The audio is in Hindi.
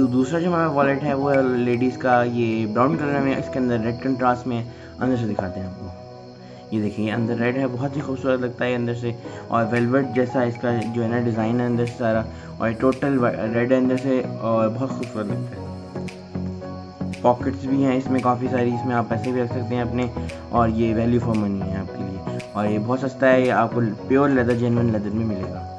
जो दूसरा जो हमारा वॉलेट है वो है लेडीज़ का, ये ब्राउन कलर में, इसके अंदर रेड कंट्रास्ट में, अंदर से दिखाते हैं आपको। ये देखिए अंदर रेड है, बहुत ही खूबसूरत लगता है अंदर से, और वेलवेट जैसा इसका जो है ना डिज़ाइन है अंदर से सारा, और टोटल रेड है अंदर से, और बहुत खूबसूरत लगता है। पॉकेट्स भी हैं इसमें काफ़ी सारी, इसमें आप पैसे भी रख सकते हैं अपने, और ये वैल्यू फॉर मनी है आपके लिए, और ये बहुत सस्ता है, ये आपको प्योर लेदर, जेन्युइन लेदर में मिलेगा।